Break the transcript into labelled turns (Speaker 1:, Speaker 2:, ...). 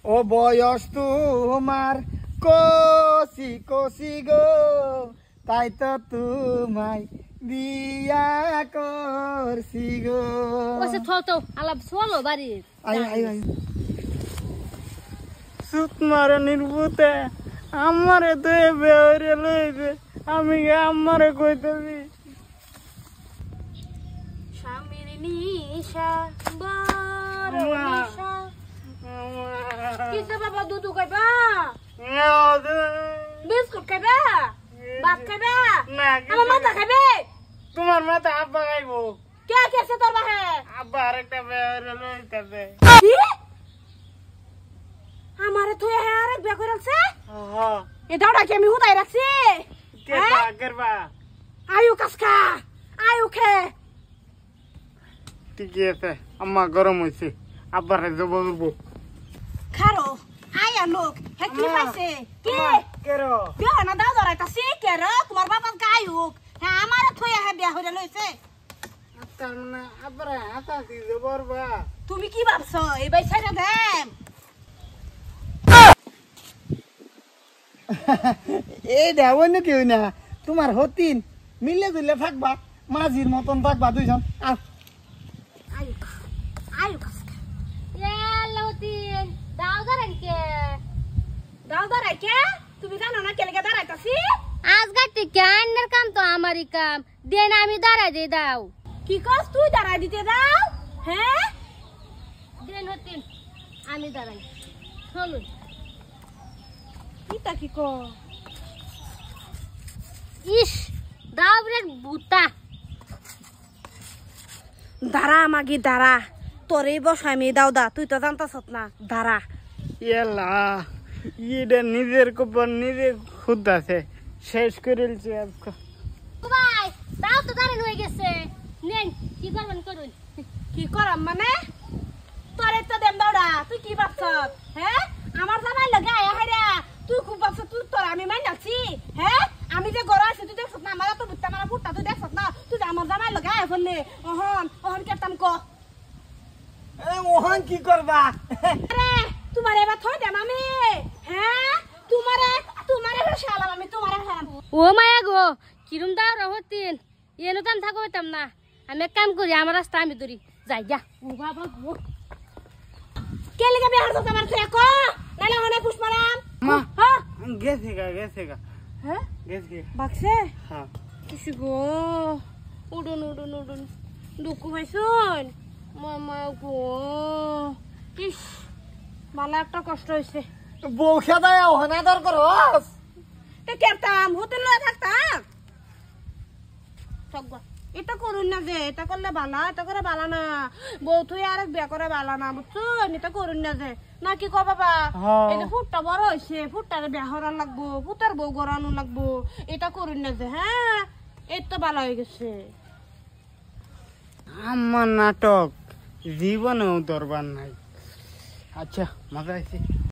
Speaker 1: ও বয়স তোমার কষি কষি গো, তাই তো তোমায় বিয়া করছি গো।
Speaker 2: ওসে তো আলাপ চলো বাড়ি।
Speaker 1: আই আই আই সুত মারে নির্বুতে আমারে তো বেরে লইবে, আমি আমারে কইতেছি
Speaker 2: স্বামীর নিশা বড় নিশা। কিসে বাবা দুধ খাইবা? বিস্কুট খাইবা? ভাত খাইবা? আমার মাথা খাইবে?
Speaker 1: তোমার মাথা আব্বা খাইবো।
Speaker 2: কে কেছে তোর বাহে?
Speaker 1: আব্বা আরেকটা বেরে লইতেছে।
Speaker 2: কি? আমারে তুই আরেক বিয়া করে রাখছে?
Speaker 1: হ্যাঁ
Speaker 2: এটা ওটা কি আমি হুদাই রাখছি?
Speaker 1: কেবা করবা?
Speaker 2: আয়ু কাসকা আয়ু খে।
Speaker 1: ঠিকই আছে, আম্মা গরম হয়েছে, আব্বারে জব করবো।
Speaker 2: খারো আয়া লোক হে কি পাইছে? কি
Speaker 1: কেরো
Speaker 2: বিয়া না দাও ধরাইতাছি কে রে? তোমার বাবা গায়ুক হ্যাঁ আমারে থই হে বিয়া হইরা লইছে।
Speaker 1: আচ্ছা মানে আব্বারে হাতা দি জবরবা।
Speaker 2: তুমি কি ভাবছো এই বাই ছাইরা দেম?
Speaker 1: এই দেব না কেউ না, তোমার হতিন মিলে জুলে থাকবা, মাঝির মতন থাকবা দুইজন। আও
Speaker 2: আয়ু আয়ু কাসকা ইয়াল্লাউদ্দিন দাও ধরাইকে দাও ধরাইকে। তুমি জানো না কেলে দাঁড়াইতাছি?
Speaker 3: আজগাটি জ্ঞানের কাম তো আমারই কাম, দেন আমি দাঁড়াই দিয়ে দাও।
Speaker 2: কি কস তুই দাঁড়াই দিতে দাও? হ্যাঁ
Speaker 3: দেন হতিন আমি দাঁড়াই, চলুন।
Speaker 2: কিটা কি কো?
Speaker 3: ইস দাও রে বুতা।
Speaker 2: দাঁড়া মাগি দাঁড়া, তোর এই বস আমি দাও দা, তুই তো জানতাস না। দাঁড়া
Speaker 1: এলা এটা নিজের কপাল নিজে খুদাছে, শেষ করেলছে আজকে।
Speaker 3: ও ভাই দাও তো দাঁড়ানো হয়ে গেছে, নেন কি করবেন করুন।
Speaker 2: কি করাম মানে? তোরে তো দেম দাওড়া, তুই কি ভাবছ? হ্যাঁ আমার জামাই লাগে আয়া হাইরা তুই খুব ভাবছ তুই তোর আমি মাইনাছি? হ্যাঁ আমি যে গড় আছি তুই দেখছ না, আমার তো বুঝতে আমার ফুটটা তুই দেখছ না, তুই যে আমার জামাই লাগে আয়া ফেললে ওহন ওহন কেতাম ক।
Speaker 1: ওহান কি করবা?
Speaker 2: আরে তোমারে এবার থই দেম আমি। হ্যাঁ তোমারে তোমারে শালাম আমি, তোমারে শালাম।
Speaker 3: ও মায়া গো কিরম দাও রে হতিন, এনো তো আমি থাকো হইতাম না। আমি এক কাম করি, আমার রাস্তা আমি ধরি যাই যা।
Speaker 2: ও বাবা গো কে লিগে বিহার তো আমার থে ক নালে হনে পুষ্পারাম।
Speaker 1: মা
Speaker 2: হ্যাঁ
Speaker 1: গেছে গা
Speaker 2: হ্যাঁ
Speaker 1: গেছে।
Speaker 2: বাক্সে
Speaker 1: হ্যাঁ
Speaker 2: কিসি গো উডুন উডুন উডুন দুঃখ পাইছুন মামা গো। ইস ভালো একটা কষ্ট হয়েছে।
Speaker 1: বউ খেদায় ওখানে দর করস।
Speaker 2: তে কেতাম হোটেল লয়ে থাকতাম সব। এটা করুন না যে, এটা করলে বালা, এটা করে বালা না। বউ তুই আরেক বিয়া করে বালা না বুঝছো? এটা করুন না যে না কি কো বাবা? এই যে ফুটটা বড় হয়েছে, ফুটটারে বিয়া হরান লাগবো, ফুটার বউ গড়ানো লাগবো, এটা করুন না যে। হ্যাঁ এই তো বালা হয়ে গেছে।
Speaker 1: আমার নাটক জীবনেও দরবার নাই। আচ্ছা মজা আছে।